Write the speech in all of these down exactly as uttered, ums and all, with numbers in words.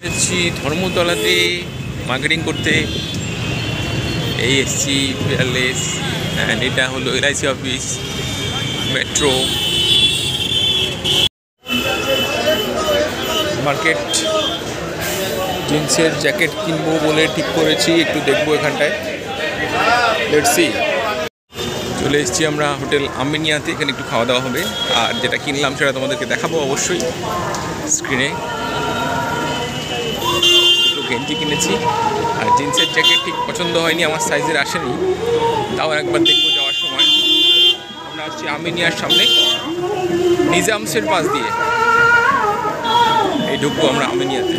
এসেছি ধর্মতলাতে মার্কেটিং করতে। এই এসছি ফেয়ারলেস, অ্যান্ড এটা হলো এলআইসি অফিস, মেট্রো মার্কেট। জিন্সের জ্যাকেট কিনবো বলে ঠিক করেছি, একটু দেখবো এখানটায়। Let's see. চলে এসেছি আমরা হোটেল আমিনিয়াতে, এখানে একটু খাওয়া দাওয়া হবে। আর যেটা কিনলাম সেটা তোমাদেরকে দেখাবো অবশ্যই স্ক্রিনে। দুটো গেঞ্জি কিনেছি, আর জিন্সের জ্যাকেট ঠিক পছন্দ হয়নি, আমার সাইজের আসেনি। তাও একবার দেখবো যাওয়ার সময়। আমরা আসছি আমিনিয়ার সামনে, নিজামসের পাশ দিয়ে এই ঢুকবো আমরা আমিনিয়াতে।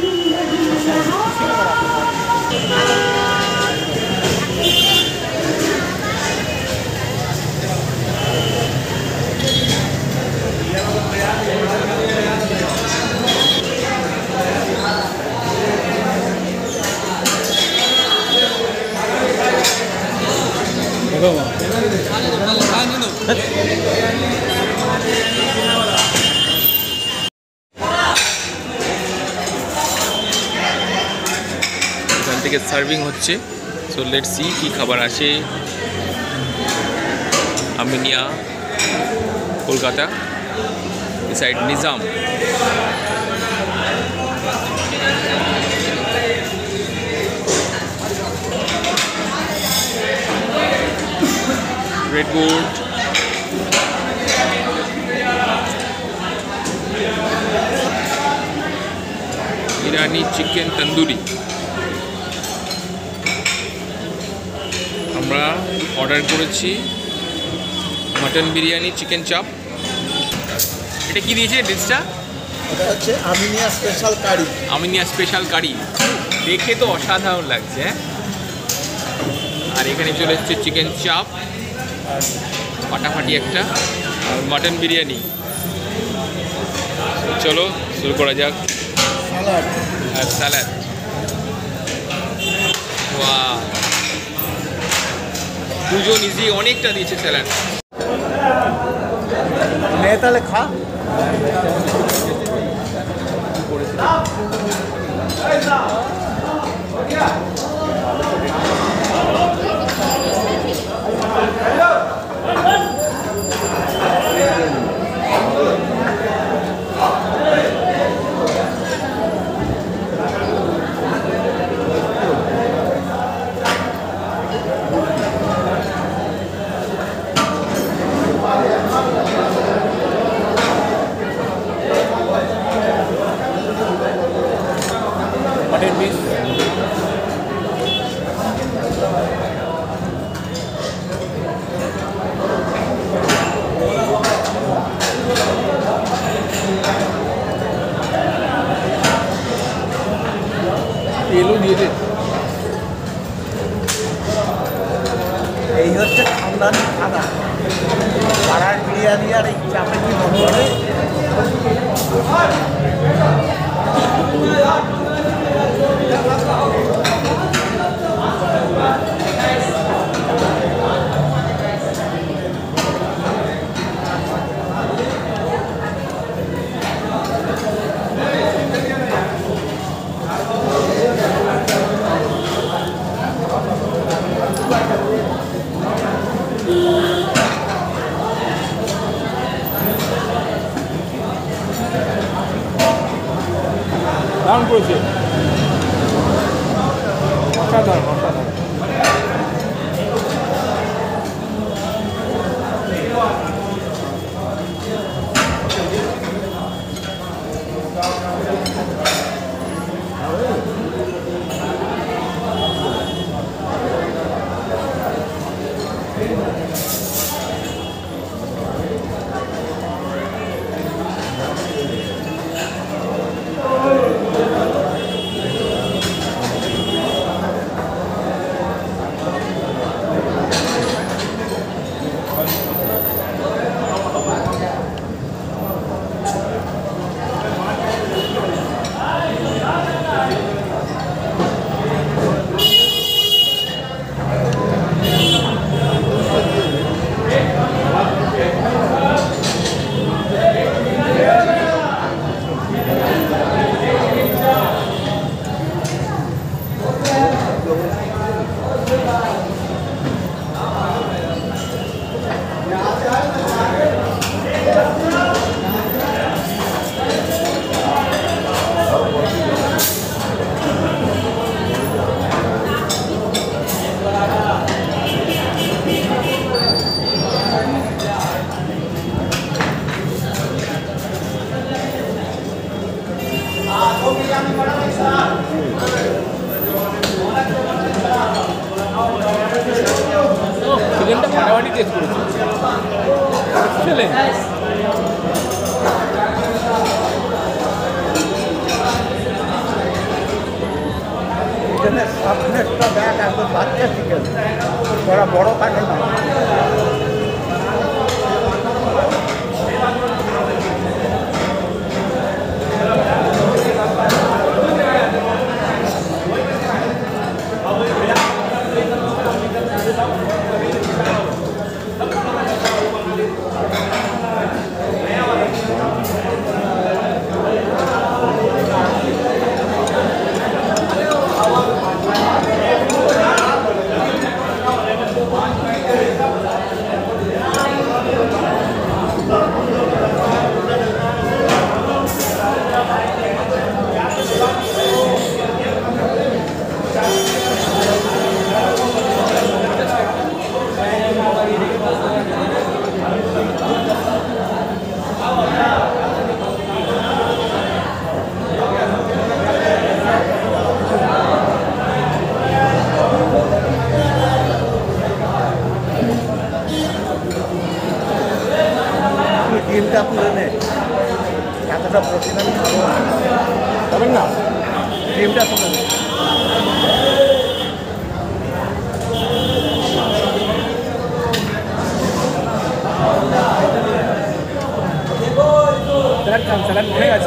এখান থেকে সার্ভিং হচ্ছে, সো লেটস সি কি খাবার আসে। Aminia, Kolkata, side Nizam. Redwood, Irani chicken tandoori. আমরা অর্ডার করেছি মাটন বিরিয়ানি, চিকেন চাপ। এটা কি দিয়েছে ডিশটা? এটা হচ্ছে Aminia special curry. Aminia special curry, দেখে তো অসাধারণ লাগছে। হ্যাঁ, আর এখানে চলে এসছে চিকেন চাপ, ফাটাফাটি একটা, আর মাটন বিরিয়ানি। চলো শুরু করা যাক। সালাড আর স্যালাড। ওয়াও, দুজন ইজি অনেকটা দিয়েছে স্যালাড। নে তাহলে খা। মাটন পিস, তেলও দিয়েছে। এই হচ্ছে খানদানি খানা, পাড়ার বিরিয়ানি। আর এই চাপে কি মনে করে দারুণ করেছে, অসাধারণ অসাধারণ। চিকেনটা ফাটাফাটি টেস্ট করেছে চলে চিকেনের সফটনেসটা দেখ একদম বাচ্চা চিকেন, ওরা বড় কাটে না। ডিমটা পুরো নে, এতটা প্রোটিন আমি খাবো খাবেন না ডিমটা পুরো নে। স্যালাড খান, স্যালাড অনেক আছে।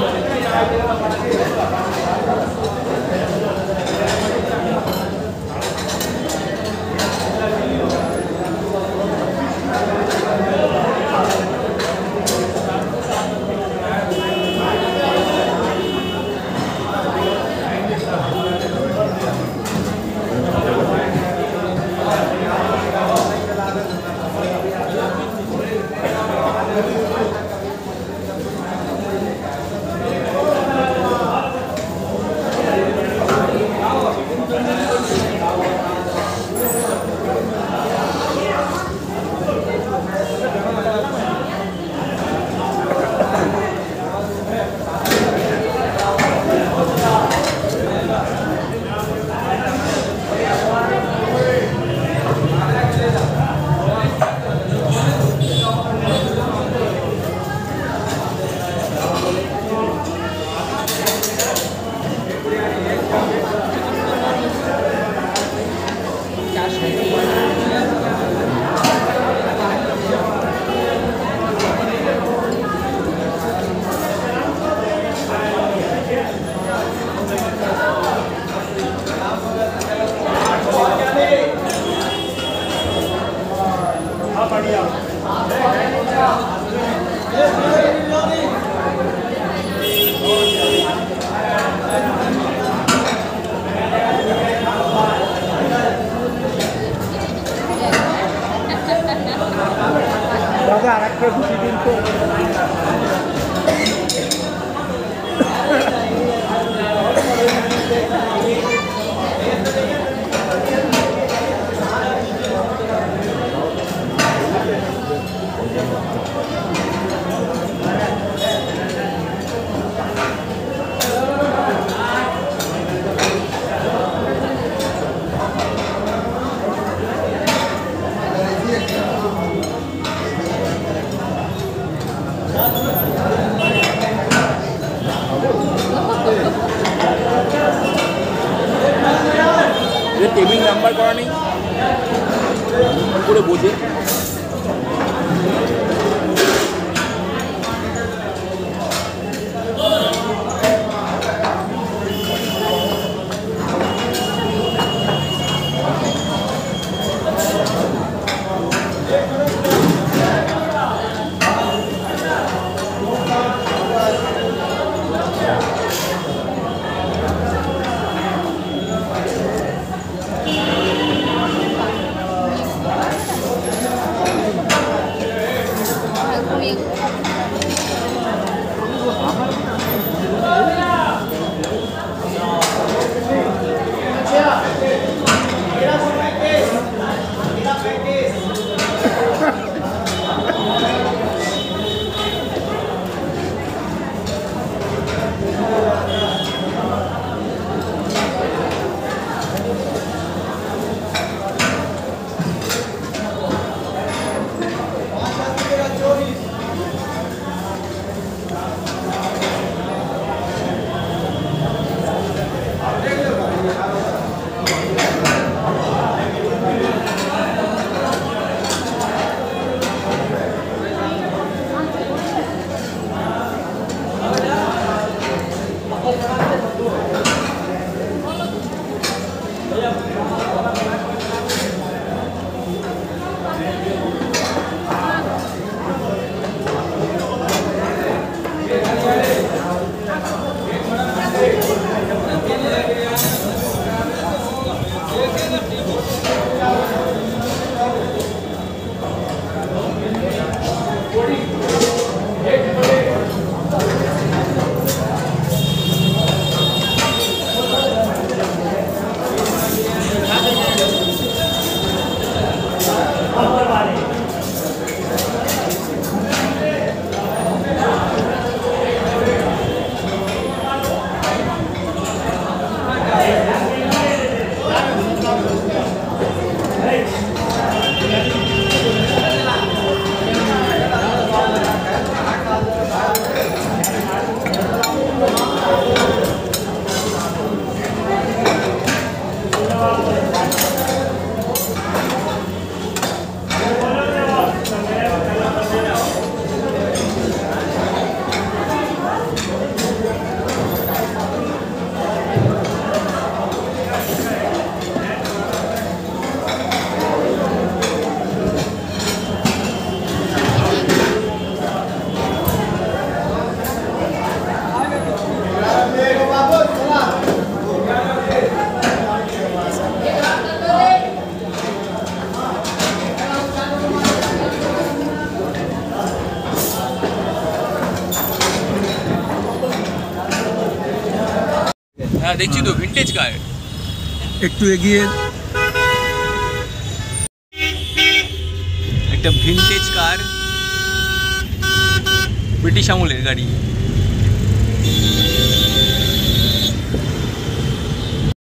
দাদা আর একটা রুটি দিন তো। টেবিল নাম্বার করা নেই করে বোঝে। হ্যাঁ দেখছি তো ভিন্টেজ কার। একটু এগিয়ে একটা ভিন্টেজ কার, ব্রিটিশ আমলের গাড়ি।